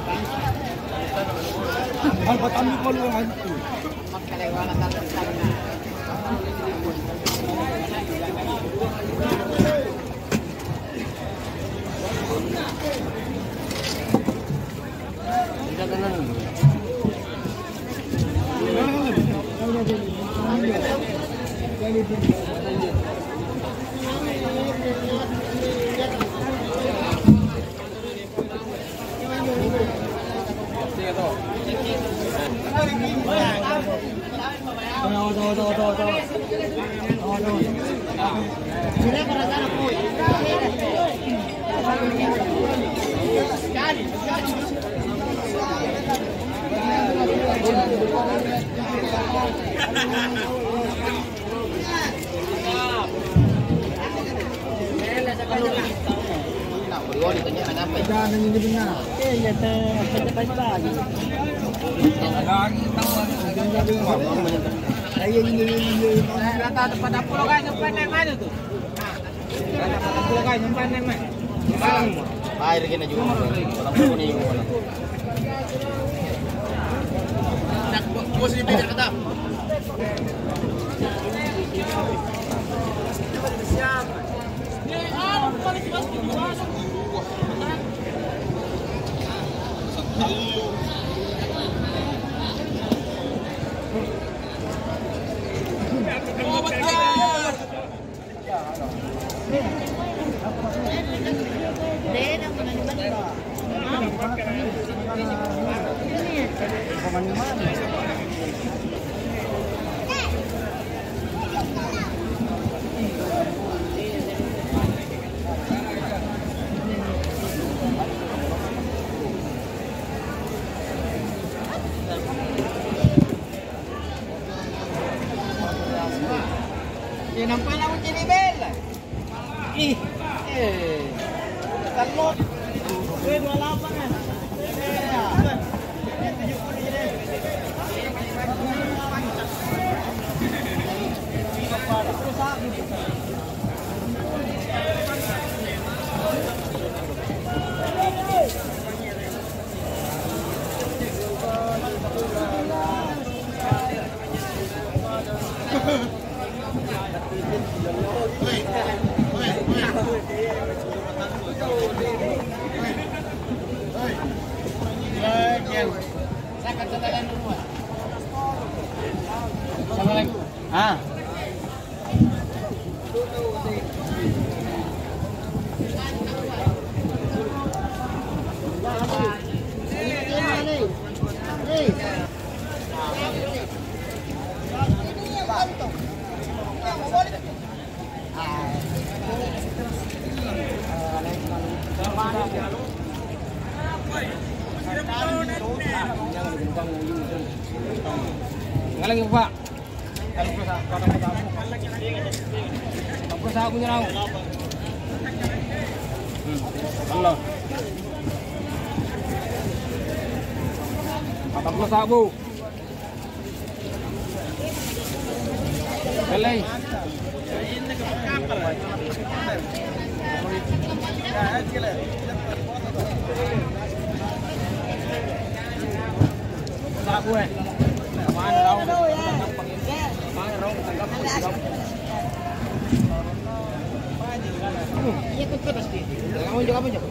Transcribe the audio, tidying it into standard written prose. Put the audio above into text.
Al patami ko lu ang itu. Magkaliwala tayo sa na. Sila para sana po. Jangan ini benar. Ya lagi. Rata pada pulau kan nyimpan yang mana tuh? Rata pada pulau kan nyimpan yang mana? Air gini juga. Orang pulau ni juga. Nak bos ni belajar kata. Siapa? Ni ah, paling jelas tu. Nampak nak uji ni bel. Kalau 28 kan. Ah. Ngalang Pak. Kalau perusahaan aku nyerang. Allah. Apa perusahaan bu? Belai. Aku mana raung? Mana raung? Iya tuh pasti. Kamu juga apa juga?